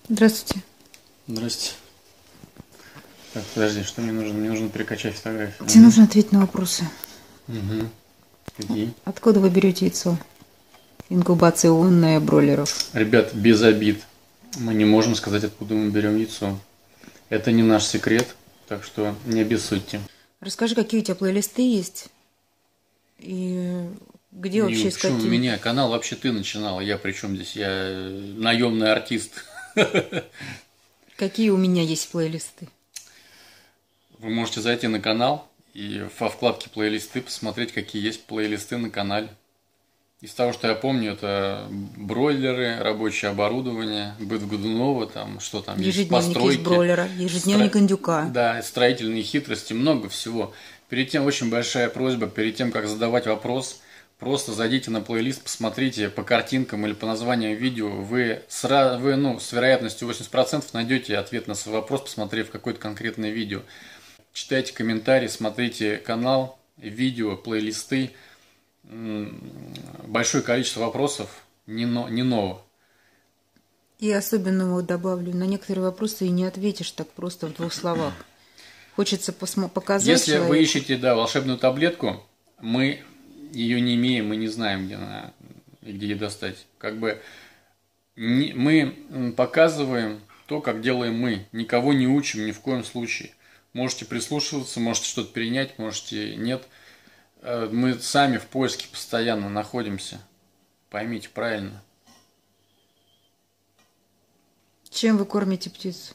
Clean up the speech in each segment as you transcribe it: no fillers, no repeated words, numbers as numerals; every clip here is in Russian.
Здравствуйте. Здрасте. Так, подожди, что мне нужно? Мне нужно перекачать фотографию. Тебе нужно ответить на вопросы. Угу. Какие? Откуда вы берете яйцо? Инкубационное бройлеров. Ребят, без обид. Мы не можем сказать, откуда мы берем яйцо. Это не наш секрет, так что не обессудьте. Расскажи, какие у тебя плейлисты есть? И где вообще искать? У меня канал вообще ты начинала. Я при чем здесь? Я наемный артист. Какие у меня есть плейлисты? Вы можете зайти на канал и во вкладке плейлисты посмотреть, какие есть плейлисты на канале. Из того, что я помню, это бройлеры, рабочее оборудование, быт Годунова, там, что там есть, постройки. Из бройлера, ежедневник индюка. Да, строительные хитрости, много всего. Перед тем очень большая просьба, перед тем, как задавать вопрос, просто зайдите на плейлист, посмотрите по картинкам или по названиям видео, вы с вероятностью 80% найдете ответ на свой вопрос, посмотрев какое-то конкретное видео. Читайте комментарии, смотрите канал, видео, плейлисты. Большое количество вопросов не ново. И особенно вот добавлю, на некоторые вопросы и не ответишь так просто в 2 словах. Хочется показать Если человеку. вы ищете, волшебную таблетку, мы ее не имеем, мы не знаем, где ее достать. Мы показываем то, как делаем мы. Никого не учим ни в коем случае. Можете прислушиваться, можете что-то перенять, можете нет. Мы сами в поиске постоянно находимся. Поймите правильно. Чем вы кормите птицу?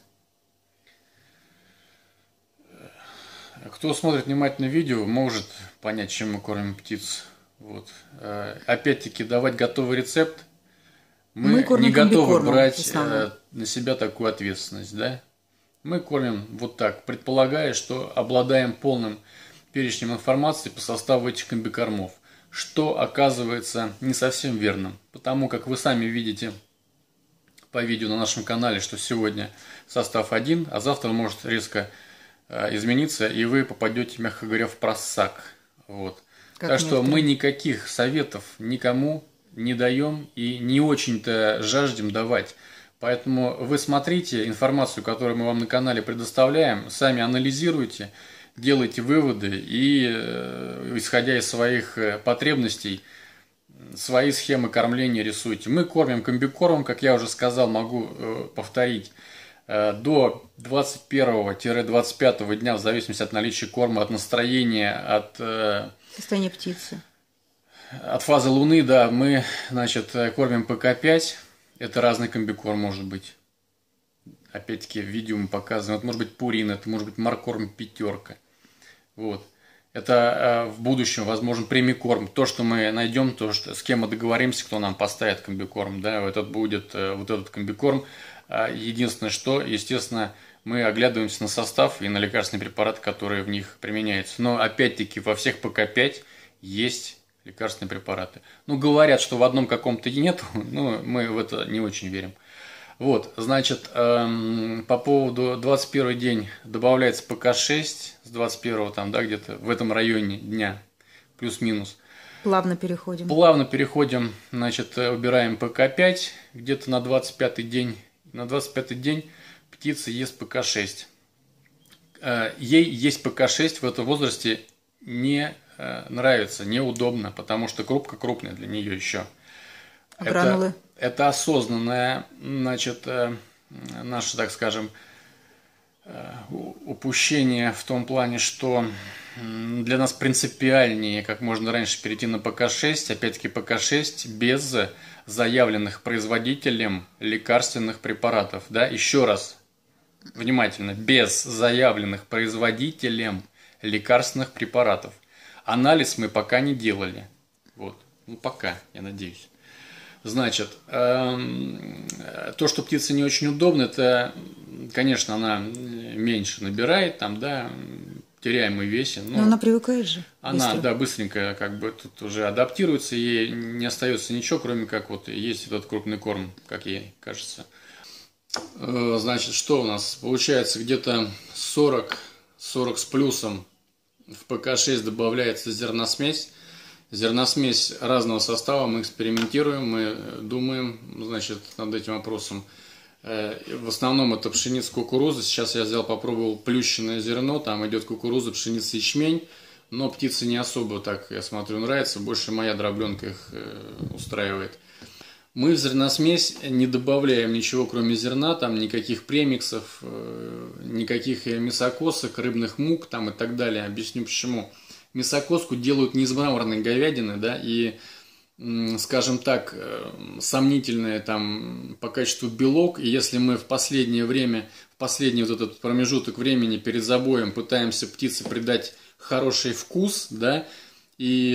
Кто смотрит внимательно видео, может понять, чем мы кормим птиц. Вот. Опять-таки, давать готовый рецепт. Мы не готовы брать на себя такую ответственность. Да? Мы кормим вот так, предполагая, что обладаем полным перечнем информации по составу этих комбикормов, что оказывается не совсем верным, потому как вы сами видите по видео на нашем канале, что сегодня состав один, а завтра может резко измениться, и вы попадете, мягко говоря, в просак. Вот. Так что мы никаких советов никому не даем и не очень-то жаждем давать. Поэтому вы смотрите информацию, которую мы вам на канале предоставляем, сами анализируйте, делайте выводы и, исходя из своих потребностей, свои схемы кормления рисуйте. Мы кормим комбикормом, как я уже сказал, могу повторить, до 21-25 дня, в зависимости от наличия корма, от настроения, от состояния птицы. От фазы Луны, да, мы, кормим ПК-5. Это разный комбикорм может быть. Опять-таки, в видео мы показываем. Это может быть пурин, это может быть маркорм 5. Вот. Это в будущем, возможно, премикорм. То, что мы найдем, то, что, с кем мы договоримся, кто нам поставит комбикорм, да, этот будет вот этот комбикорм. Единственное, что, естественно, мы оглядываемся на состав и на лекарственные препараты, которые в них применяются. Но, опять-таки, во всех ПК-5 есть лекарственные препараты. Говорят, что в одном каком-то нет, но мы в это не очень верим. Вот, значит, по поводу 21 день добавляется ПК-6, с 21 там, да, где-то в этом районе дня, плюс-минус. Плавно переходим. Убираем ПК-5, где-то на 25-й день. На 25-й день птица ест ПК-6. Ей есть ПК-6 в этом возрасте не нравится, неудобно, потому что крупка крупная для нее еще. Гранулы. Это осознанное, наше, так скажем, упущение в том плане, что для нас принципиальнее как можно раньше перейти на ПК-6, опять-таки ПК-6 без заявленных производителем лекарственных препаратов. Да? Еще раз, внимательно, без заявленных производителем лекарственных препаратов. Анализ мы пока не делали. Вот. Пока, я надеюсь. Значит, то, что птице не очень удобно, это, конечно, она меньше набирает, там, да, теряемый весе. Но она привыкает же. Она, быстро. Да, быстренько тут уже адаптируется, ей не остается ничего, кроме как вот есть этот крупный корм, как ей кажется. Значит, что у нас? Получается, где-то 40 с плюсом в ПК-6 добавляется зерносмесь. Зерносмесь разного состава, мы экспериментируем, мы думаем, над этим вопросом. В основном это пшеница, кукуруза. Сейчас я взял, попробовал плющенное зерно. Там идет кукуруза, пшеница, ячмень. Но птицы не особо так, я смотрю, нравится. Больше моя дробленка их устраивает. Мы в зерносмесь не добавляем ничего, кроме зерна. Там никаких премиксов, никаких мясокосок, рыбных мук там и так далее. Объясню почему. Мясокоску делают не из мраморной говядины, да, и, скажем так, сомнительное там по качеству белок. И если мы в последнее время, в последний вот этот промежуток времени перед забоем пытаемся птице придать хороший вкус, да, и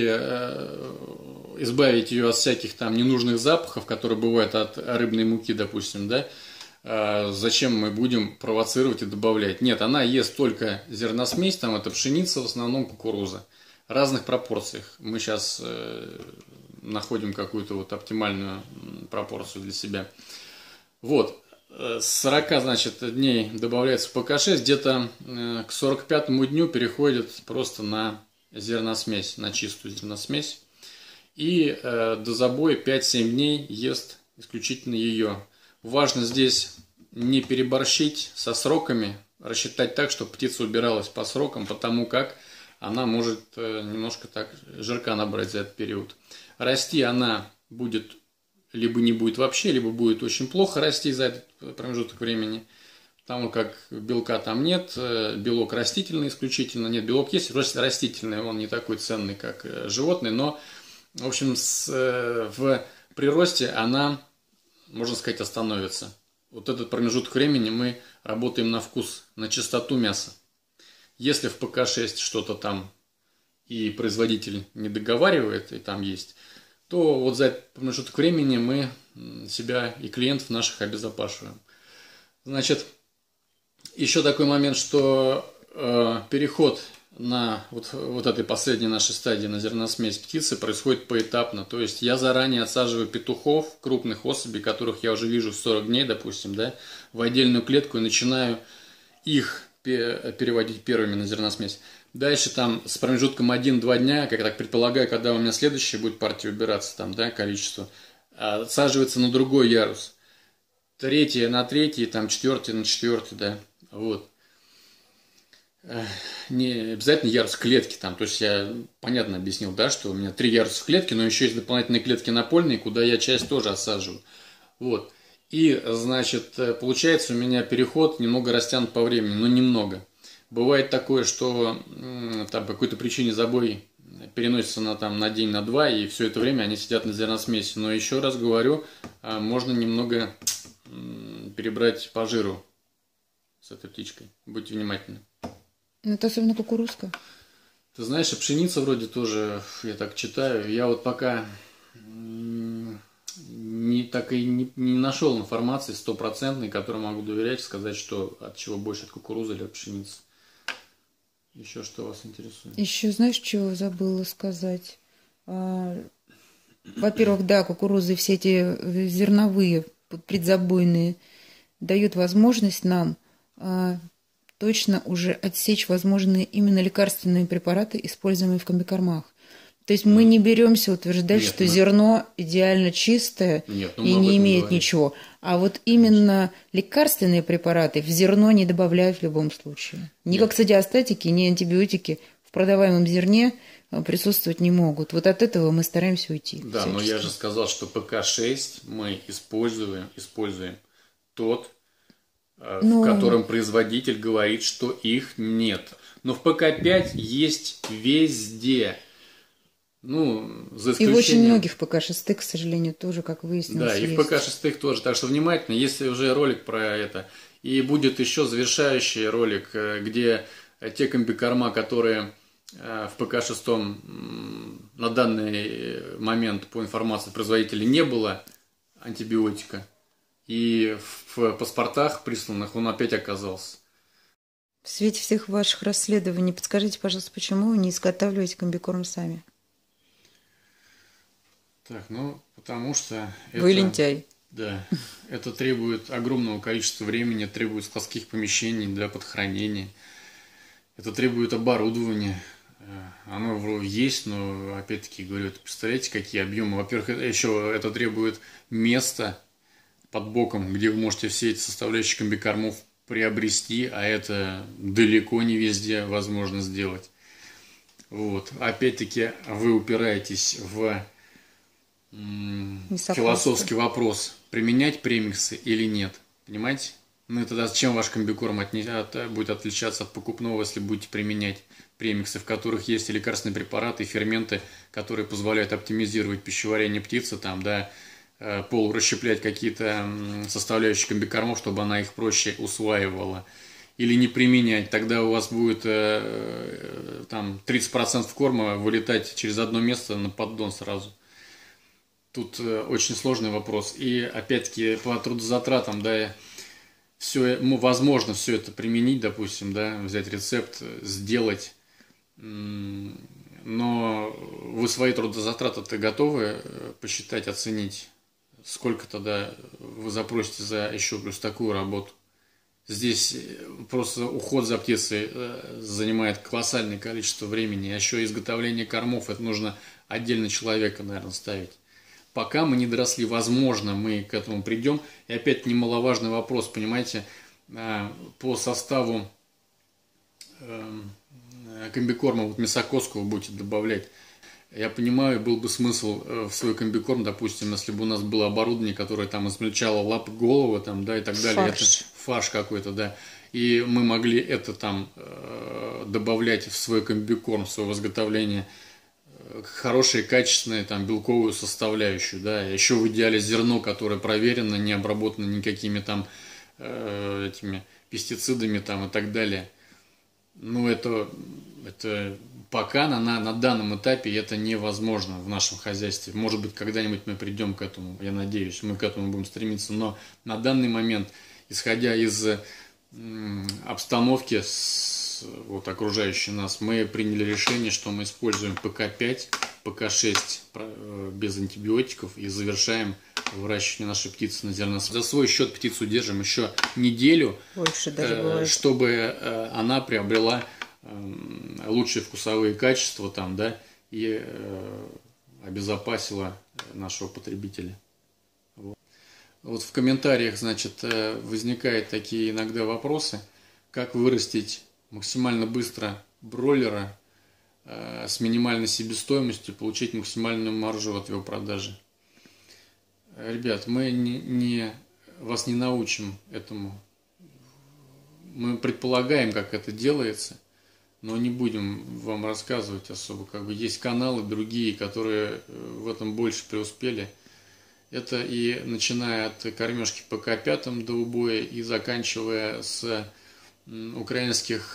избавить ее от всяких там ненужных запахов, которые бывают от рыбной муки, допустим, да, зачем мы будем провоцировать и добавлять? Нет, она ест только зерносмесь, там это пшеница, в основном кукуруза. В разных пропорциях. Мы сейчас находим какую-то вот оптимальную пропорцию для себя. Вот. С 40, значит, дней добавляется ПК-6, где-то к 45-му дню переходит просто на зерносмесь, на чистую зерносмесь. И до забоя 5-7 дней ест исключительно ее. Важно здесь не переборщить со сроками, рассчитать так, чтобы птица убиралась по срокам, потому как она может немножко так жирка набрать за этот период. Расти она будет, либо не будет вообще, либо будет очень плохо расти за этот промежуток времени, потому как белка там нет, белок растительный исключительно, нет, белок есть, растительный, он не такой ценный, как животный, но, в общем, в приросте она, можно сказать, остановится. Вот этот промежуток времени мы работаем на вкус, на чистоту мяса. Если в ПК-6 что-то там и производитель не договаривает, и там есть, то вот за этот промежуток времени мы себя и клиентов наших обезопашиваем. Значит, еще такой момент, что переход на вот этой последней нашей стадии на зерносмесь птицы происходит поэтапно. То есть я заранее отсаживаю петухов, крупных особей, которых я уже вижу в 40 дней, допустим, да, в отдельную клетку и начинаю их переводить первыми на зерносмесь. Дальше там с промежутком 1-2 дня, как я так предполагаю, когда у меня следующая будет партия убираться, там, да, количество, отсаживается на другой ярус. Третье на третий, там, четвертый на четвертый, да, вот. Не обязательно ярус клетки там, то есть я понятно объяснил, да, что у меня 3 яруса клетки, но еще есть дополнительные клетки напольные, куда я часть тоже осаживаю. Вот. И, значит, получается у меня переход немного растянут по времени, но немного. Бывает такое, что там по какой-то причине забой переносится на день, на два, и все это время они сидят на зерносмеси. Но еще раз говорю, можно немного перебрать по жиру с этой птичкой. Будьте внимательны. Это особенно кукурузка. Ты знаешь, и пшеница вроде тоже, я так читаю. Я вот пока не нашел информации стопроцентной, которой могу доверять, сказать, что от чего больше, от кукурузы или от пшеницы. Еще что вас интересует? Еще знаешь, чего забыла сказать? Во-первых, да, кукурузы все эти зерновые, предзабойные, дают возможность нам точно уже отсечь возможные именно лекарственные препараты, используемые в комбикормах. То есть мы не беремся утверждать, что зерно идеально чистое и не имеет ничего. А вот именно лекарственные препараты в зерно не добавляют в любом случае. Ни коксодиастатики, ни антибиотики в продаваемом зерне присутствовать не могут. Вот от этого мы стараемся уйти. Да, но я же сказал, что ПК-6 мы используем тот, в котором производитель говорит, что их нет. Но в ПК-5 есть везде. Ну, за исключением... И в очень многих ПК-6, к сожалению, тоже, как выяснилось, да, и есть. в ПК-6 тоже. Так что внимательно, если уже ролик про это. И будет еще завершающий ролик, где те комбикорма, которые в ПК-6 на данный момент, по информации производителя, не было антибиотика. И в паспортах присланных он опять оказался. В свете всех ваших расследований, подскажите, пожалуйста, почему вы не изготавливаете комбикорм сами? Так, потому что... Вы лентяй. Да, это требует огромного количества времени, требует складских помещений для подхранения. Это требует оборудования. Оно есть, но, опять-таки, говорю, представляете, какие объемы. Во-первых, еще это требует места, под боком, где вы можете все эти составляющие комбикормов приобрести, а это далеко не везде возможно сделать. Вот. Опять-таки вы упираетесь в философский вопрос, применять премиксы или нет. Понимаете? Ну и тогда чем ваш комбикорм будет отличаться от покупного, если будете применять премиксы, в которых есть и лекарственные препараты, и ферменты, которые позволяют оптимизировать пищеварение птицы, там, да, полурасщеплять какие-то составляющие комбикормов, чтобы она их проще усваивала. Или не применять, тогда у вас будет там 30% корма вылетать через одно место на поддон сразу. Тут очень сложный вопрос. И опять-таки по трудозатратам, да, все, возможно все это применить, допустим, да, взять рецепт, сделать, но вы свои трудозатраты-то готовы посчитать, оценить, сколько тогда вы запросите за еще плюс такую работу? Здесь просто уход за птицей занимает колоссальное количество времени, а еще изготовление кормов, это нужно отдельно человека, наверное, ставить. Пока мы не доросли, возможно, мы к этому придем. И опять немаловажный вопрос, понимаете, по составу комбикорма, вот мясокоску вы будете добавлять. Я понимаю, был бы смысл в свой комбикорм, допустим, если бы у нас было оборудование, которое там измельчало лапы, головы, там, да, и так далее. Это фарш какой-то, да. И мы могли это там добавлять в свой комбикорм, в свое изготовление, хорошие, качественные, там, белковую составляющую, да. Еще в идеале зерно, которое проверено, не обработано никакими там этими пестицидами там и так далее. Ну, это пока на данном этапе это невозможно в нашем хозяйстве. Может быть, когда-нибудь мы придем к этому, я надеюсь, мы к этому будем стремиться. Но на данный момент, исходя из обстановки вот, окружающей нас, мы приняли решение, что мы используем ПК-5, ПК-6 без антибиотиков и завершаем выращивание нашей птицы на зерносвете. За свой счет птицу держим еще неделю, чтобы она приобрела лучшие вкусовые качества там, да, и обезопасила нашего потребителя. Вот в комментариях, значит, возникают такие иногда вопросы, как вырастить максимально быстро бройлера с минимальной себестоимостью, получить максимальную маржу от его продажи. Ребят, мы вас не научим этому. Мы предполагаем, как это делается, но не будем вам рассказывать особо. Как бы есть каналы другие, которые в этом больше преуспели. Это и начиная от кормежки ПК-5 до убоя и заканчивая с украинских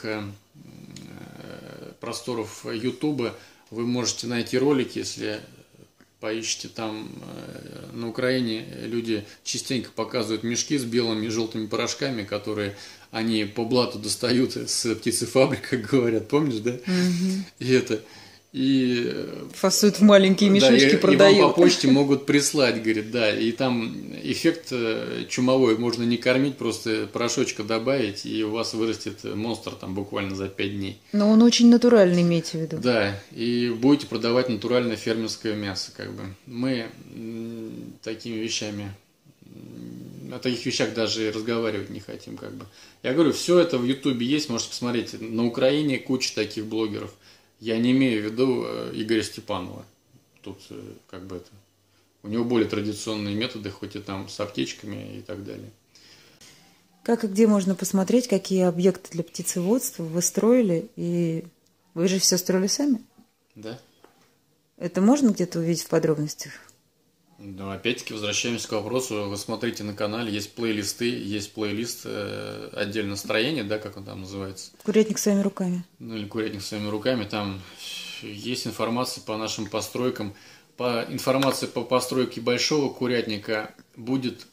просторов Ютуба, вы можете найти ролики, если поищите там на Украине, люди частенько показывают мешки с белыми и желтыми порошками, которые они по блату достают с птицефабрик, как говорят, помнишь, да? Угу. И фасуют в маленькие мешочки, да, продают. И вам по почте могут прислать, говорит, да. И там эффект чумовой, можно не кормить, просто порошочка добавить, и у вас вырастет монстр там буквально за 5 дней. Но он очень натуральный, имейте в виду. Да, и будете продавать натуральное фермерское мясо, как бы. Мы такими вещами, о таких вещах даже разговаривать не хотим, как бы. Я говорю, все это в Ютубе есть, можете посмотреть. На Украине куча таких блогеров. Я не имею в виду Игоря Степанова. Тут как бы это... У него более традиционные методы, хоть и там с аптечками и так далее. Как и где можно посмотреть, какие объекты для птицеводства вы строили? И вы же все строили сами? Да. Это можно где-то увидеть в подробностях? Ну, опять-таки, возвращаемся к вопросу. Вы смотрите на канале, есть плейлисты, есть плейлист отдельно строения, да, как он там называется? Курятник своими руками. Ну, или курятник своими руками. Там есть информация по нашим постройкам. Информация по постройке большого курятника будет,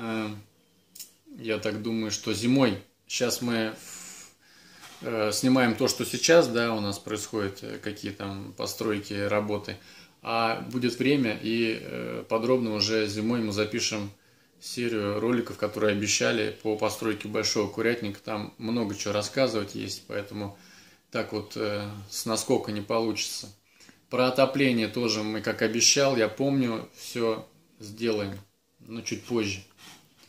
я так думаю, что зимой. Сейчас мы снимаем то, что сейчас, да, у нас происходят, какие там постройки, работы. А будет время, и подробно уже зимой мы запишем серию роликов, которые обещали по постройке большого курятника. Там много чего рассказывать есть, поэтому так вот с наскока не получится. Про отопление тоже мы, как обещал, я помню, все сделаем, но чуть позже.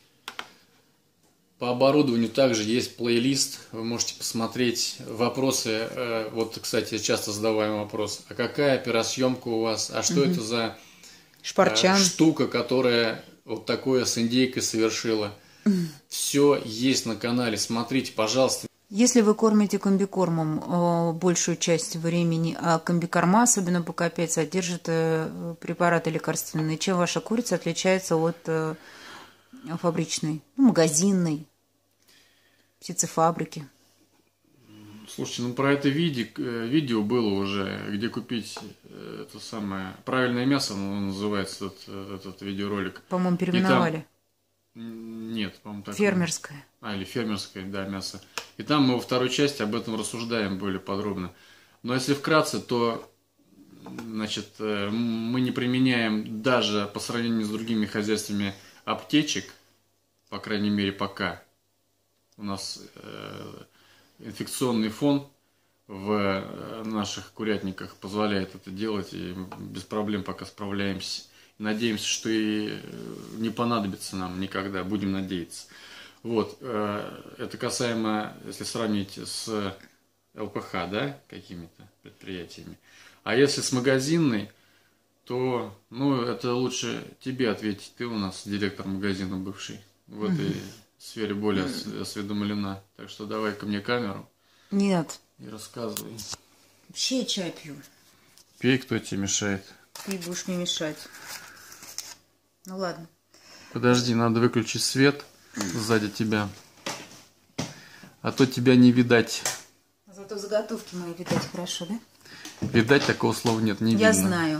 По оборудованию также есть плейлист, вы можете посмотреть вопросы. Вот, кстати, часто задаваемый вопрос: а какая оперосъемка у вас? А что это за штука, которая вот такое с индейкой совершила? Все есть на канале, смотрите, пожалуйста. Если вы кормите комбикормом большую часть времени, а комбикорма, особенно ПК-5, содержит препараты лекарственные, чем ваша курица отличается от фабричной, магазинной, птицефабрики? Слушайте, ну про это видео было уже, где купить это самое правильное мясо, называется этот видеоролик. По-моему, переименовали. Нет, по-моему, так. Фермерское. Или фермерское, да, мясо. И там мы во второй части об этом рассуждаем более подробно. Но если вкратце, то, значит, мы не применяем даже по сравнению с другими хозяйствами аптечек, по крайней мере, пока. У нас инфекционный фон в наших курятниках позволяет это делать, и без проблем пока справляемся. Надеемся, что и не понадобится нам никогда, будем надеяться. Вот, это касаемо, если сравнить с ЛПХ, да, какими-то предприятиями. А если с магазинной, то, ну, это лучше тебе ответить. Ты у нас директор магазина бывший, в этой сфере более осведомлена. Так что давай ко мне камеру. Нет. И рассказывай. Вообще я чай пью. Пей, кто тебе мешает. Ты будешь мне мешать. Ну ладно. Подожди, надо выключить свет сзади тебя. А то тебя не видать. Зато заготовки мои видать хорошо, да? Видать, такого слова нет, не видно. Я знаю.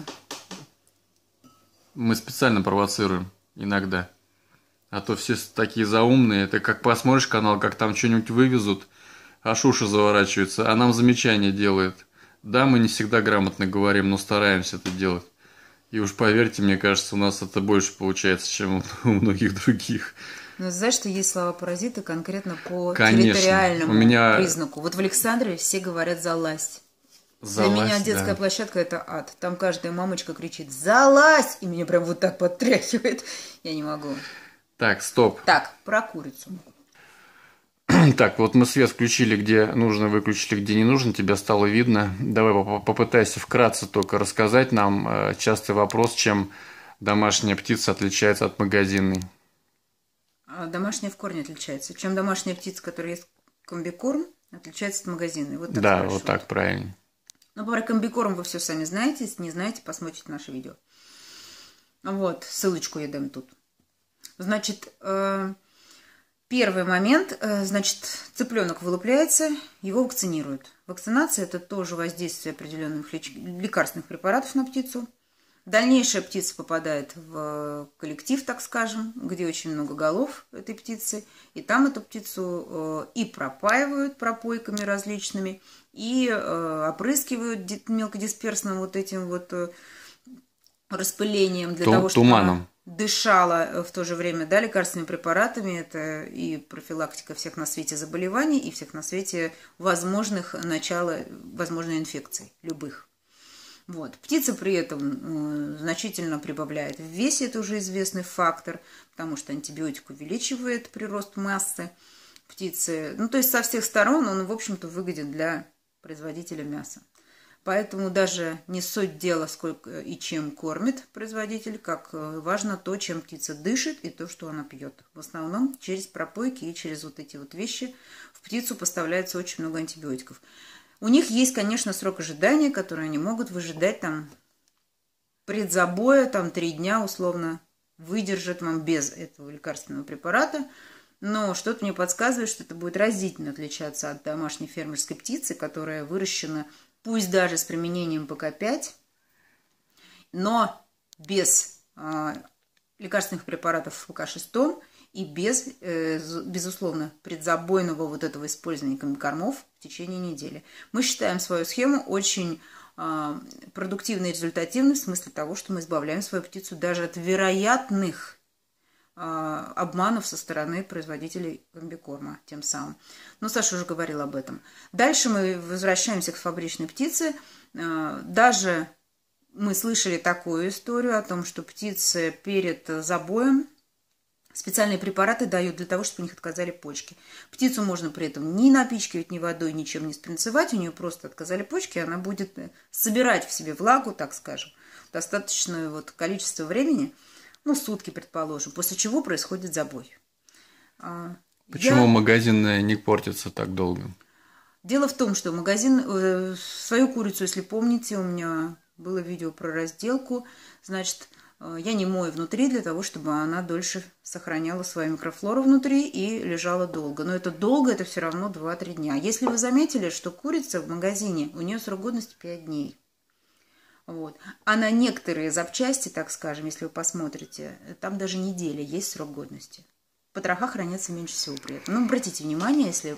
Мы специально провоцируем иногда. А то все такие заумные. Это как посмотришь канал, как там что-нибудь вывезут, аж уши заворачиваются, а нам замечания делают. Да, мы не всегда грамотно говорим, но стараемся это делать. И уж поверьте, мне кажется, у нас это больше получается, чем у многих других. Но знаешь, что есть слова-паразиты конкретно по территориальному признаку. Вот в Александрове все говорят «залазь». Для меня детская площадка – это ад. Там каждая мамочка кричит «залазь!» И меня прям вот так подтряхивает. Я не могу. Так, стоп. Так, про курицу. Так, вот мы свет включили, где нужно, выключили, где не нужно, тебя стало видно. Давай попытайся вкратце только рассказать нам частый вопрос, чем домашняя птица отличается от магазинной. Домашняя в корне отличается. Чем домашняя птица, которая ест комбикорм, отличается от магазинной. Вот так да, вот так, правильно. Ну, про комбикорм вы все сами знаете. Если не знаете, посмотрите наше видео. Вот, ссылочку я дам тут. Значит, первый момент, значит, цыпленок вылупляется, его вакцинируют. Вакцинация – это тоже воздействие определенных лекарственных препаратов на птицу. Дальнейшая птица попадает в коллектив, так скажем, где очень много голов этой птицы. И там эту птицу и пропаивают пропойками различными, и опрыскивают мелкодисперсным вот этим вот распылением для того, чтобы она дышала в то же время, да, лекарственными препаратами. Это и профилактика всех на свете заболеваний, и всех на свете возможных начала возможной инфекций, любых. Вот. Птица при этом значительно прибавляет в весе, это уже известный фактор, потому что антибиотик увеличивает прирост массы птицы. Ну, то есть со всех сторон он, в общем-то, выгоден для производителя мяса. Поэтому даже не суть дела, сколько и чем кормит производитель, как важно то, чем птица дышит и то, что она пьет. В основном через пропойки и через вот эти вот вещи в птицу поставляется очень много антибиотиков. У них есть, конечно, срок ожидания, который они могут выжидать там предзабоя, там 3 дня условно выдержат вам без этого лекарственного препарата. Но что-то мне подсказывает, что это будет разительно отличаться от домашней фермерской птицы, которая выращена, пусть даже с применением ПК-5, но без лекарственных препаратов ПК-6 и без, безусловно, предзабойного вот этого использования комбикормов в течение недели. Мы считаем свою схему очень продуктивной и результативной в смысле того, что мы избавляем свою птицу даже от вероятных обманов со стороны производителей комбикорма тем самым. Ну, Саша уже говорил об этом. Дальше мы возвращаемся к фабричной птице. Даже мы слышали такую историю о том, что птицы перед забоем Специальные препараты дают для того, чтобы у них отказали почки. Птицу можно при этом не напичкивать ни водой, ничем не спринцевать. У нее просто отказали почки, она будет собирать в себе влагу, так скажем, достаточное вот количество времени, ну, сутки, предположим, после чего происходит забой. Почему магазин не портится так долго? Дело в том, что магазин, свою курицу, если помните, у меня было видео про разделку, значит, я не мою внутри для того, чтобы она дольше сохраняла свою микрофлору внутри и лежала долго. Но это долго, это все равно 2-3 дня. Если вы заметили, что курица в магазине, у нее срок годности 5 дней. Вот. А на некоторые запчасти, так скажем, если вы посмотрите, там даже неделя есть срок годности. Потроха хранятся меньше всего при этом. Ну, обратите внимание, если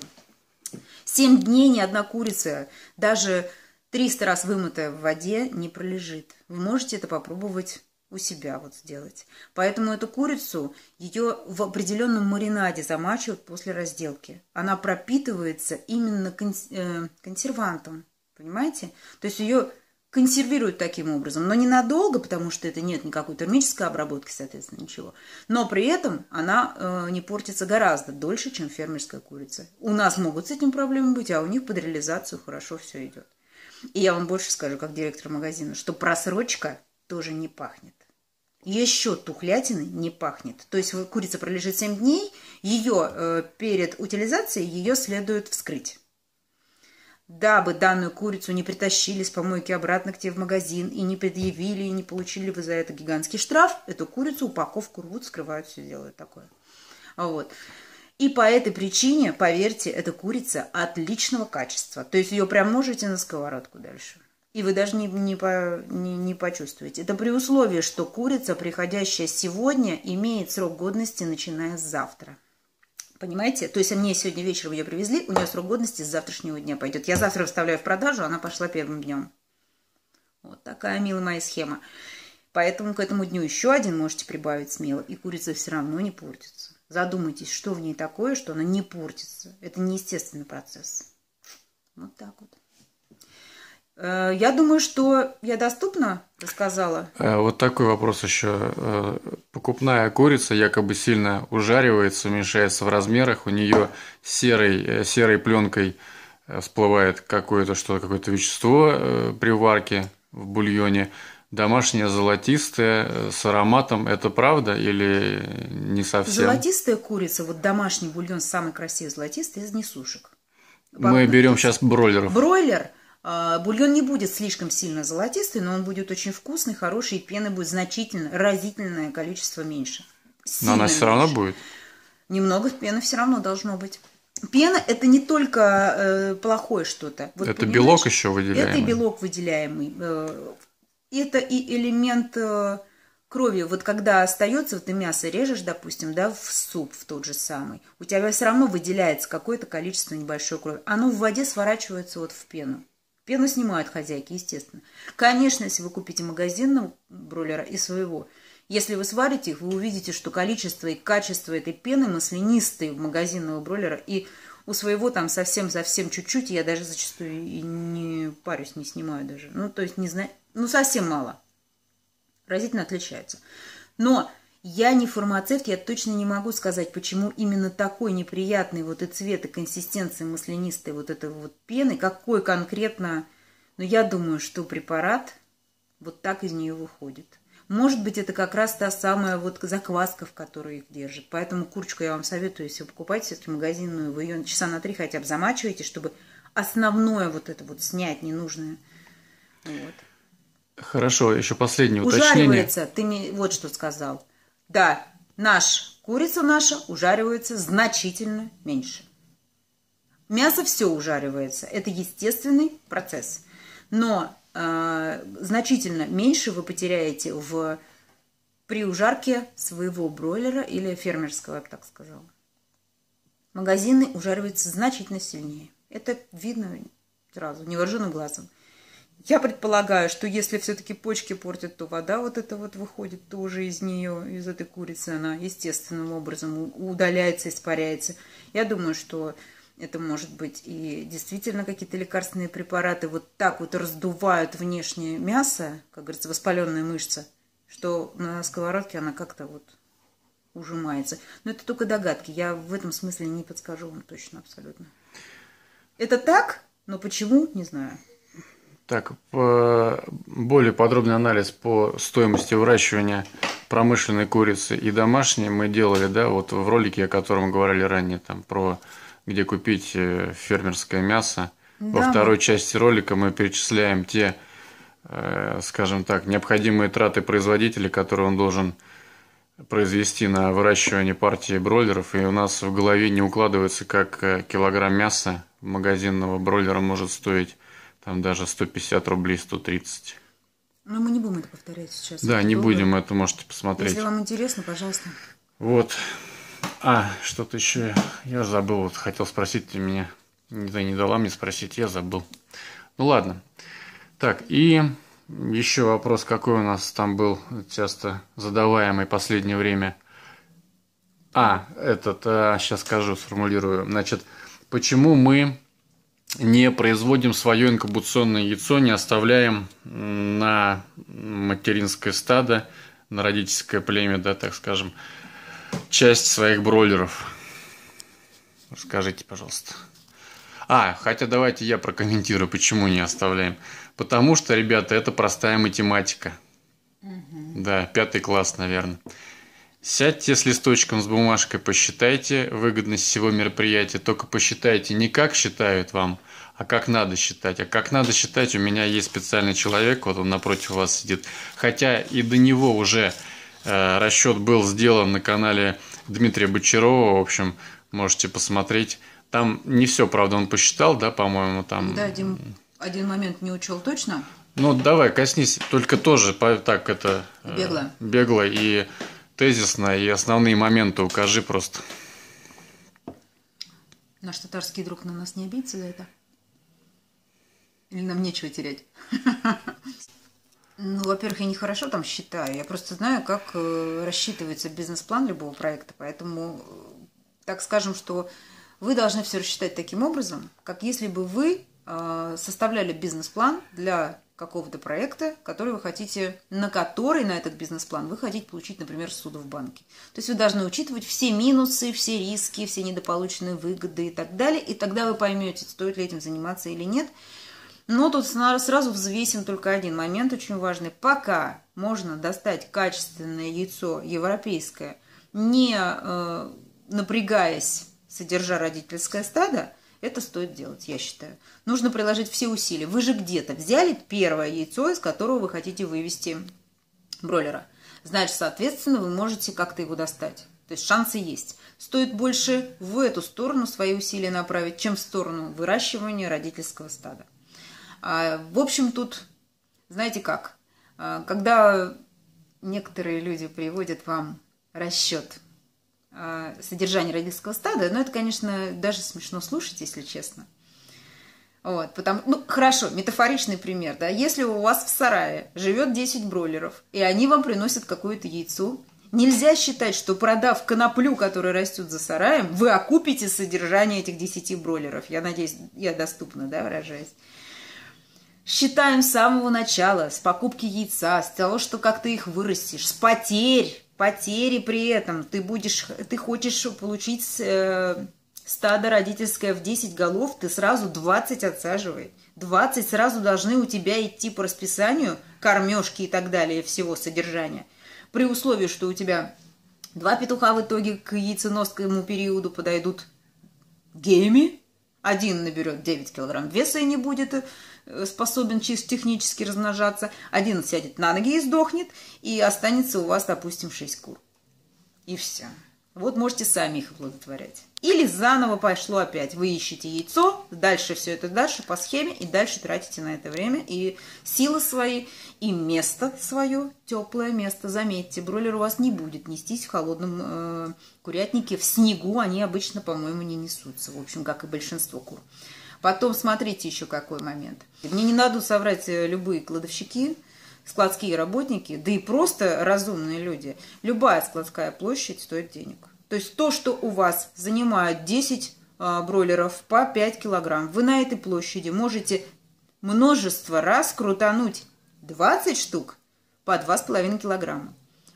7 дней ни одна курица, даже 300 раз вымытая в воде, не пролежит. Вы можете это попробовать у себя вот сделать. Поэтому эту курицу, ее в определенном маринаде замачивают после разделки. Она пропитывается именно консервантом. Понимаете? То есть ее консервируют таким образом. Но ненадолго, потому что это нет никакой термической обработки, соответственно, ничего. Но при этом она не портится гораздо дольше, чем фермерская курица. У нас могут с этим проблемы быть, а у них под реализацию хорошо все идет. И я вам больше скажу, как директор магазина, что просрочка тоже не пахнет. Еще тухлятины не пахнет. То есть курица пролежит 7 дней, ее перед утилизацией ее следует вскрыть. Дабы данную курицу не притащили с помойки обратно к тебе в магазин и не предъявили, и не получили вы за это гигантский штраф, эту курицу, упаковку рвут, скрывают, все делают такое. Вот. И по этой причине, поверьте, эта курица отличного качества. То есть ее прям можете на сковородку дальше. И вы даже не почувствуете. Это при условии, что курица, приходящая сегодня, имеет срок годности, начиная с завтра. Понимаете? То есть мне сегодня вечером ее привезли, у нее срок годности с завтрашнего дня пойдет. Я завтра выставляю в продажу, она пошла первым днем. Вот такая, милая моя, схема. Поэтому к этому дню еще один можете прибавить смело, и курица все равно не портится. Задумайтесь, что в ней такое, что она не портится. Это неестественный процесс. Вот так вот. Я думаю, что я доступно рассказала. Вот такой вопрос еще. Покупная курица якобы сильно ужаривается, уменьшается в размерах, у нее серой пленкой всплывает какое-то вещество при варке в бульоне. Домашняя золотистая с ароматом. Это правда или не совсем? Золотистая курица, вот домашний бульон самый красивый золотистый из несушек. Мы берем сейчас бройлеров. Бройлер. Бульон не будет слишком сильно золотистый, но он будет очень вкусный, хороший, и пены будет значительно, разительное количество меньше. Но она все равно будет? Немного пены все равно должно быть. Пена – это не только плохое что-то. Вот, это белок еще выделяемый? Это белок выделяемый. Это и элемент крови. Вот когда остается, вот ты мясо режешь, допустим, да, в суп в тот же самый, у тебя все равно выделяется какое-то количество небольшой крови. Оно в воде сворачивается вот в пену. Пену снимают хозяйки, естественно. Конечно, если вы купите магазинного бройлера и своего, если вы сварите их, вы увидите, что количество и качество этой пены маслянистой у магазинного бройлера и у своего там совсем чуть-чуть, я даже зачастую и не парюсь, не снимаю даже. Ну, то есть, не знаю, ну, совсем мало. Разительно отличаются. Но я не фармацевт, я точно не могу сказать, почему именно такой неприятный вот и цвет, и консистенция маслянистой вот этой вот пены, какой конкретно, но я думаю, что препарат вот так из нее выходит. Может быть, это как раз та самая вот закваска, в которой их держит. Поэтому курочку я вам советую, если вы покупаете все-таки магазинную, вы ее часа на 3 хотя бы замачиваете, чтобы основное вот это вот снять ненужное. Вот. Хорошо, еще последнее уточнение. Ужаривается, ты мне вот что сказал. Да, курица наша ужаривается значительно меньше. Мясо все ужаривается. Это естественный процесс. Но значительно меньше вы потеряете при ужарке своего бройлера или фермерского, я бы так сказала. Магазины ужариваются значительно сильнее. Это видно сразу, невооруженным глазом. Я предполагаю, что если все-таки почки портят, то вода вот эта вот выходит тоже из нее, из этой курицы, она естественным образом удаляется, испаряется. Я думаю, что это может быть и действительно какие-то лекарственные препараты вот так вот раздувают внешнее мясо, как говорится, воспаленная мышца, что на сковородке она как-то вот ужимается. Но это только догадки. Я в этом смысле не подскажу вам точно, абсолютно. Это так, но почему, не знаю. Так, более подробный анализ по стоимости выращивания промышленной курицы и домашней мы делали, да, вот в ролике, о котором говорили ранее, там, про где купить фермерское мясо. Да. Во второй части ролика мы перечисляем те, скажем так, необходимые траты производителя, которые он должен произвести на выращивание партии бройлеров, и у нас в голове не укладывается, как килограмм мяса магазинного бройлера может стоить там даже 150 рублей, 130. Но мы не будем это повторять сейчас. Да, не будем, это можете посмотреть. Если вам интересно, пожалуйста. Вот. Что-то еще я забыл, вот хотел спросить, ты меня не дала мне спросить, я забыл. Ну ладно. Так, и еще вопрос, какой у нас там был часто задаваемый в последнее время. Сейчас скажу, сформулирую. Значит, почему мы не производим свое инкубационное яйцо, не оставляем на материнское стадо, на родительское племя, да, так скажем, часть своих бройлеров? Расскажите, пожалуйста. Хотя давайте я прокомментирую, почему не оставляем. Потому что, ребята, это простая математика. Да, 5 класс, наверное. Сядьте с листочком, с бумажкой, посчитайте выгодность всего мероприятия. Только посчитайте не как считают вам, а как надо считать. А как надо считать, у меня есть специальный человек, вот он напротив вас сидит. Хотя и до него уже расчет был сделан на канале Дмитрия Бочарова. В общем, можете посмотреть. Там не все, правда, он посчитал, да, по-моему, там... Да, один момент не учел точно. Ну, давай, коснись, только тоже так это... Бегло. Бегло и... тезисно, и основные моменты укажи просто. Наш татарский друг на нас не обидится за это? Или нам нечего терять? Ну, во-первых, я нехорошо там считаю. Я просто знаю, как рассчитывается бизнес-план любого проекта. Поэтому, так скажем, что вы должны все рассчитать таким образом, как если бы вы составляли бизнес-план для какого-то проекта, который вы хотите, на этот бизнес-план вы хотите получить, например, ссуду в банке. То есть вы должны учитывать все минусы, все риски, все недополученные выгоды и так далее, и тогда вы поймете, стоит ли этим заниматься или нет. Но тут сразу взвесим только один момент очень важный. Пока можно достать качественное яйцо европейское, не напрягаясь, содержа родительское стадо, это стоит делать, я считаю. Нужно приложить все усилия. Вы же где-то взяли первое яйцо, из которого вы хотите вывести бройлера. Значит, соответственно, вы можете как-то его достать. То есть шансы есть. Стоит больше в эту сторону свои усилия направить, чем в сторону выращивания родительского стада. В общем, тут, знаете как, когда некоторые люди приводят вам расчет содержания родительского стада, но это, конечно, даже смешно слушать, если честно. Вот, хорошо, метафоричный пример, да, если у вас в сарае живет 10 бройлеров, и они вам приносят какое-то яйцо, нельзя считать, что продав коноплю, которая растет за сараем, вы окупите содержание этих 10 бройлеров. Я надеюсь, я доступно, да, выражаюсь. Считаем с самого начала, с покупки яйца, с того, что как ты их вырастешь, с потери при этом. Ты хочешь получить стадо родительское в 10 голов, ты сразу 20 отсаживай. 20 сразу должны у тебя идти по расписанию, кормежки и так далее, всего содержания. При условии, что у тебя 2 петуха в итоге к яйценоскому периоду подойдут геями, один наберет 9 килограмм веса и не будет способен чисто технически размножаться, один сядет на ноги и сдохнет, и останется у вас, допустим, 6 кур. И все. Вот можете сами их оплодотворять. Или заново пошло опять. Вы ищете яйцо, дальше все это дальше по схеме, и дальше тратите на это время и силы свои, и место свое, теплое место. Заметьте, бройлер у вас не будет нестись в холодном курятнике. В снегу они обычно, по-моему, не несутся. В общем, как и большинство кур. Потом смотрите еще какой момент. Мне не надо соврать любые кладовщики, складские работники, да и просто разумные люди. Любая складская площадь стоит денег. То есть то, что у вас занимает 10 бройлеров по 5 килограмм, вы на этой площади можете множество раз крутануть 20 штук по 2,5 килограмма.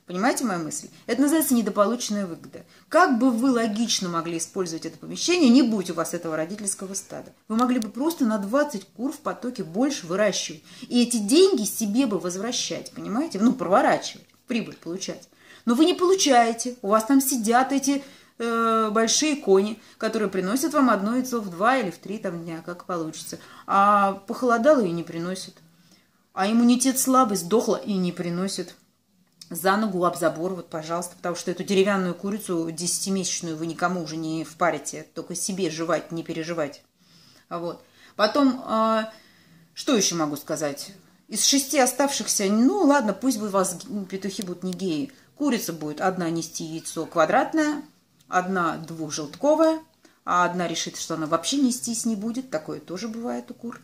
Понимаете мою мысль? Это называется недополученная выгода. Как бы вы логично могли использовать это помещение, не будь у вас этого родительского стада? Вы могли бы просто на 20 кур в потоке больше выращивать. И эти деньги себе бы возвращать, понимаете? Ну, проворачивать, прибыль получать. Но вы не получаете. У вас там сидят эти большие кони, которые приносят вам одно яйцо в 2 или в 3 там, дня, как получится. А похолодало и не приносит. А иммунитет слабый, сдохло и не приносит. За ногу об забор, вот, пожалуйста, потому что эту деревянную курицу 10-месячную вы никому уже не впарите, только себе жевать, не переживать. Вот. Потом, что еще могу сказать? Из 6 оставшихся, ну ладно, пусть бы у вас петухи будут не геи. Курица будет одна нести яйцо квадратное, одна двухжелтковая, а одна решит, что она вообще нестись не будет. Такое тоже бывает у кур.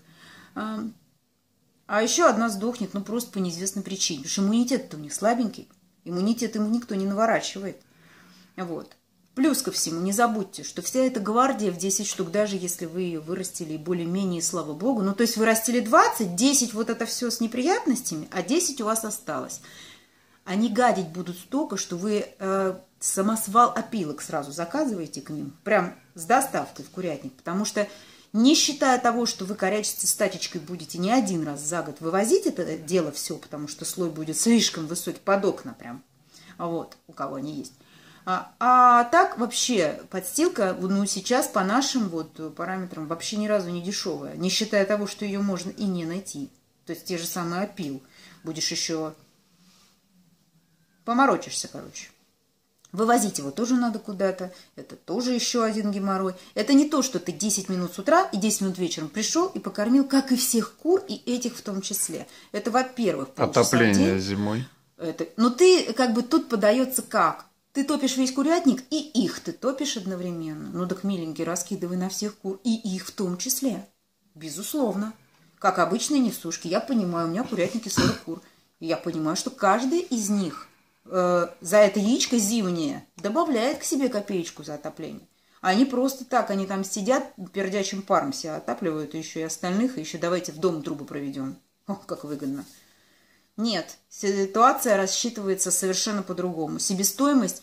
А еще одна сдохнет, ну, просто по неизвестной причине. Потому что иммунитет-то у них слабенький. Иммунитет ему никто не наворачивает. Вот. Плюс ко всему, не забудьте, что вся эта гвардия в 10 штук, даже если вы ее вырастили более-менее, слава богу, ну, то есть вы растили 20, 10 вот это все с неприятностями, а 10 у вас осталось. Они гадить будут столько, что вы самосвал опилок сразу заказываете к ним, прям с доставкой в курятник, потому что не считая того, что вы корячиться статичкой будете не один раз за год вывозить это дело все, потому что слой будет слишком высокий под окна прям, вот, у кого они есть. А так вообще подстилка, ну, сейчас по нашим вот параметрам вообще ни разу не дешевая, не считая того, что ее можно и не найти. То есть те же самые опил. Будешь еще поморочишься, короче. Вывозить его тоже надо куда-то. Это тоже еще один геморрой. Это не то, что ты 10 минут с утра и 10 минут вечером пришел и покормил, как и всех кур, и этих в том числе. Это, во-первых, отопление зимой. Но ты как бы тут подается как? Ты топишь весь курятник, и их ты топишь одновременно. Ну так, миленький, раскидывай на всех кур, и их в том числе. Безусловно. Как обычные несушки. Я понимаю, у меня в курятнике 40 кур. И я понимаю, что каждый из них за это яичко зимнее добавляет к себе копеечку за отопление. Они просто так, они там сидят, пердячим паром себя отапливают, и еще и остальных, и еще давайте в дом трубы проведем. О, как выгодно. Нет, ситуация рассчитывается совершенно по-другому. Себестоимость.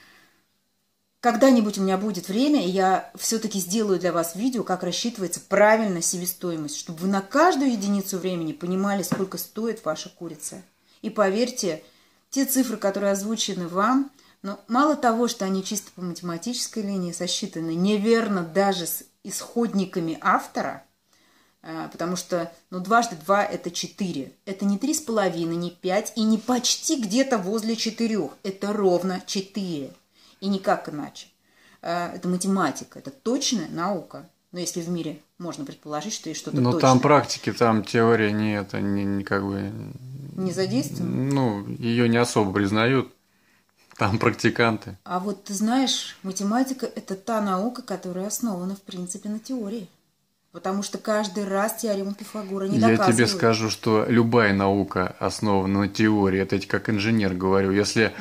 Когда-нибудь у меня будет время, и я все-таки сделаю для вас видео, как рассчитывается правильно себестоимость, чтобы вы на каждую единицу времени понимали, сколько стоит ваша курица. И поверьте, те цифры, которые озвучены вам, но мало того, что они чисто по математической линии сосчитаны, неверно даже с исходниками автора, потому что, ну, 2 × 2 – это 4. Это не 3,5, не 5 и не почти где-то возле 4. Это ровно 4. И никак иначе. Это математика, это точная наука. Но если в мире можно предположить, что есть что-то точное. Но там практики, там теория не как бы... Не задействована? Ну, ее не особо признают. Там практиканты. А вот ты знаешь, математика – это та наука, которая основана, в принципе, на теории. Потому что каждый раз теорему Пифагора не доказывают. Я тебе скажу, что любая наука основана на теории. Это я как инженер говорю. Если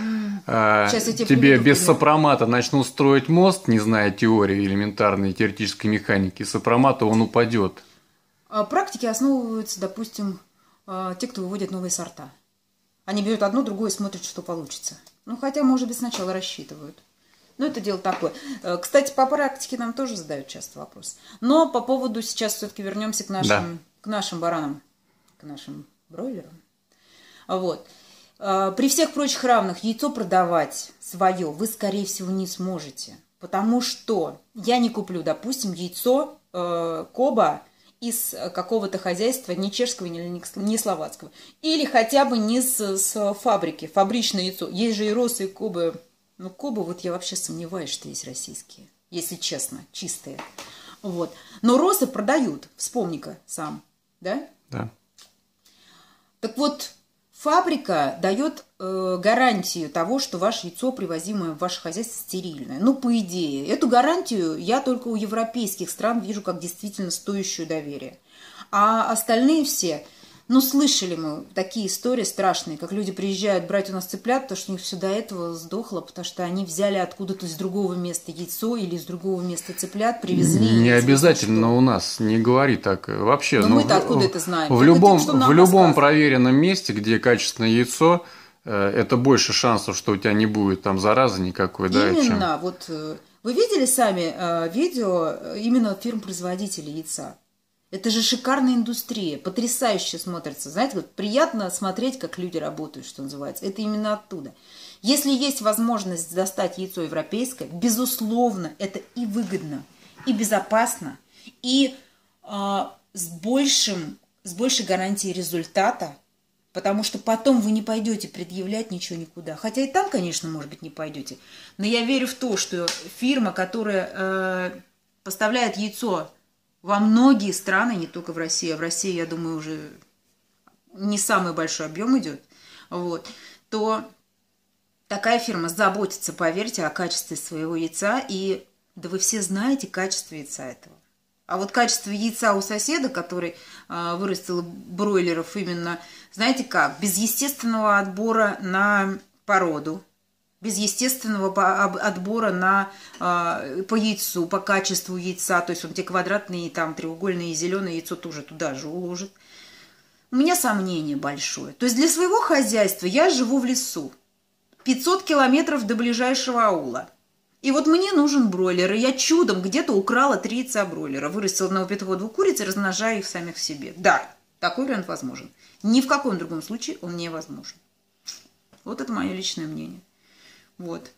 тебе без сопромата начнут строить мост, не зная теории элементарной теоретической механики, сопромата он упадет. Практики основываются, допустим, те, кто выводит новые сорта. Они берут одно, другое и смотрят, что получится. Ну, хотя, может быть, сначала рассчитывают. Но это дело такое. Кстати, по практике нам тоже задают часто вопрос. Но по поводу, сейчас все-таки вернемся к нашим баранам, к нашим бройлерам. Вот. При всех прочих равных яйцо продавать свое вы, скорее всего, не сможете. Потому что я не куплю, допустим, яйцо Коба из какого-то хозяйства, не чешского, не словацкого. Или хотя бы не с фабрики, фабричное яйцо. Есть же и росы, и Кобы. Ну, Кобы, вот я вообще сомневаюсь, что есть российские. Если честно, чистые. Вот. Но росы продают. Вспомни-ка сам. Да? Да. Так вот, фабрика дает гарантию того, что ваше яйцо, привозимое в ваше хозяйство, стерильное. Ну, по идее. Эту гарантию я только у европейских стран вижу как действительно стоящую доверия. А остальные все... Ну, слышали мы такие истории страшные, как люди приезжают брать у нас цыплят, потому что у них все до этого сдохло, потому что они взяли откуда-то из другого места яйцо или из другого места цыплят, привезли. Не обязательно у нас, не говори так вообще. Но мы-то откуда это знаем? В любом проверенном месте, где качественное яйцо, это больше шансов, что у тебя не будет там заразы никакой, да? Именно, вот вы видели сами видео именно фирм-производителей яйца? Это же шикарная индустрия, потрясающе смотрится. Знаете, вот приятно смотреть, как люди работают, что называется. Это именно оттуда. Если есть возможность достать яйцо европейское, безусловно, это и выгодно, и безопасно, и с большей гарантией результата, потому что потом вы не пойдете предъявлять ничего никуда. Хотя и там, конечно, может быть, не пойдете. Но я верю в то, что фирма, которая поставляет яйцо во многие страны, не только в России, а в России, я думаю, уже не самый большой объем идет, вот, то такая фирма заботится, поверьте, о качестве своего яйца, и да вы все знаете качество яйца этого. А вот качество яйца у соседа, который вырастил бройлеров именно, знаете как, без естественного отбора на породу, без естественного отбора по яйцу, по качеству яйца, то есть он те квадратные, там, треугольные и зеленое яйцо тоже туда же уложит. У меня сомнение большое. То есть для своего хозяйства я живу в лесу, 500 километров до ближайшего аула. И вот мне нужен бройлер, и я чудом где-то украла 3 яйца бройлера, вырастила одного петуха, 2 куриц и размножаю их самих в себе. Да, такой вариант возможен. Ни в каком другом случае он невозможен. Вот это мое личное мнение. Вот.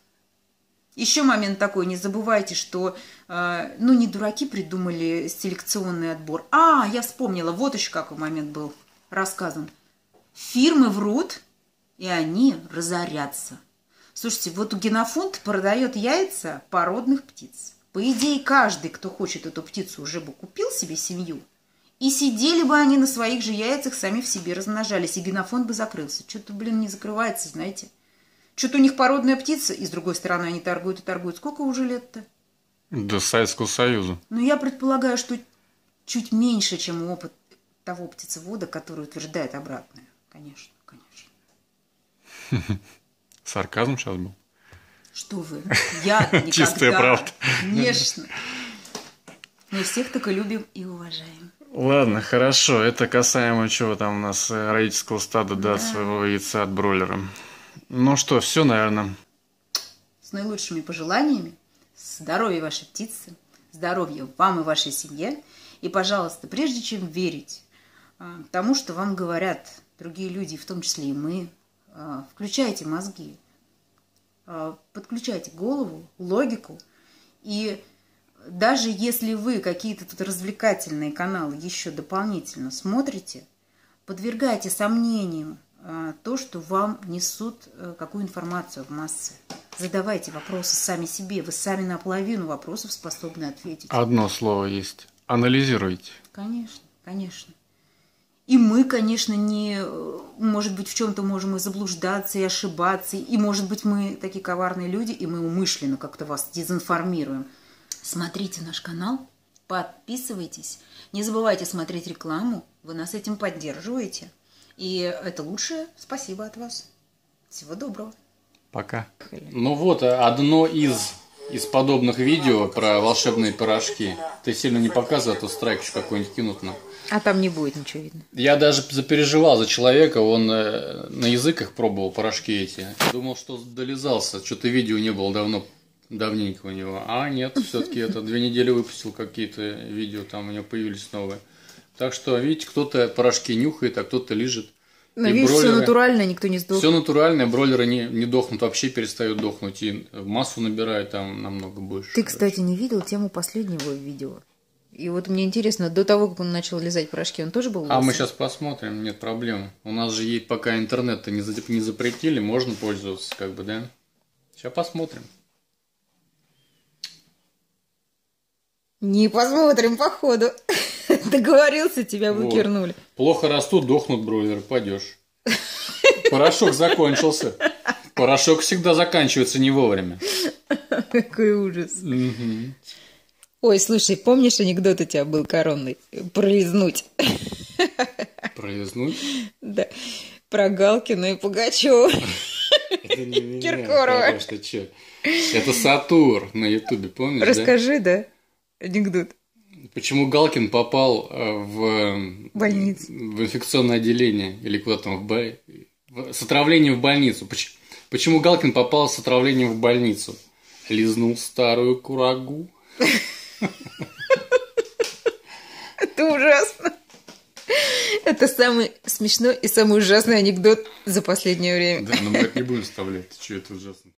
Еще момент такой, не забывайте, что, не дураки придумали селекционный отбор. Я вспомнила, вот еще какой момент был рассказан. Фирмы врут, и они разорятся. Слушайте, вот Генофонд продает яйца породных птиц. По идее, каждый, кто хочет эту птицу, уже бы купил себе семью, и сидели бы они на своих же яйцах, сами в себе размножались, и Генофонд бы закрылся. Что-то, не закрывается, знаете. Что-то у них породная птица, и с другой стороны они торгуют и торгуют. Сколько уже лет-то? До Советского Союза. Я предполагаю, что чуть меньше, чем опыт того птицевода, который утверждает обратное. Конечно. Сарказм сейчас был? Что вы? Я никогда. Чистая правда. Конечно. Мы всех только любим и уважаем. Ладно, хорошо. Это касаемо чего там у нас родительского стада, да, своего яйца от бройлера. Ну что, все, наверное. С наилучшими пожеланиями. Здоровья вашей птицы. Здоровья вам и вашей семье. И, пожалуйста, прежде чем верить тому, что вам говорят другие люди, в том числе и мы, включайте мозги, подключайте голову, логику. И даже если вы какие-то тут развлекательные каналы еще дополнительно смотрите, подвергайте сомнению то, что вам несут какую информацию в массы. Задавайте вопросы сами себе. Вы сами на половину вопросов способны ответить. Одно слово есть. Анализируйте. Конечно. И мы, конечно, может быть, в чем-то можем и заблуждаться, и ошибаться. И, может быть, мы такие коварные люди, и мы умышленно как-то вас дезинформируем. Смотрите наш канал, подписывайтесь. Не забывайте смотреть рекламу. Вы нас этим поддерживаете. И это лучшее спасибо от вас. Всего доброго. Пока. Вот одно из подобных видео про волшебные пирожки. Ты сильно не показывай, а то страйк еще какой-нибудь кинут нам. А там не будет ничего видно. Я даже запереживал за человека, он на язык их пробовал, порошки эти. Думал, что долизался, что-то видео не было давненько у него. А нет, все-таки это 2 недели выпустил какие-то видео, там у него появились новые. Так что, видите, кто-то порошки нюхает, а кто-то лижет. Но видишь, все натурально, никто не сдохнет. Все натуральное, бройлеры не дохнут, вообще перестают дохнуть, и массу набирают там намного больше. Ты, кстати, не видел тему последнего видео? И вот мне интересно, до того, как он начал лизать порошки, он тоже был лысый? Мы сейчас посмотрим, нет проблем. У нас же есть, пока интернет-то не запретили, можно пользоваться, да? Сейчас посмотрим. Не посмотрим, походу. Договорился, тебя выкернули. Плохо растут, дохнут бройлеры, пойдешь. Порошок закончился. Порошок всегда заканчивается не вовремя. Какой ужас. Ой, слушай, помнишь, анекдот у тебя был коронный? Пролизнуть. Пролизнуть? Да. Про Галкина и Пугачева. Это не меня, Киркорова. Конечно, что? Это Сатур на Ютубе, помнишь, Расскажи, да? Анекдот. Почему Галкин попал в больницу, в инфекционное отделение или куда там С отравлением в больницу. Почему Галкин попал с отравлением в больницу? Лизнул старую курагу. Это ужасно. Это самый смешной и самый ужасный анекдот за последнее время. Да, но мы это не будем вставлять. Что это ужасно?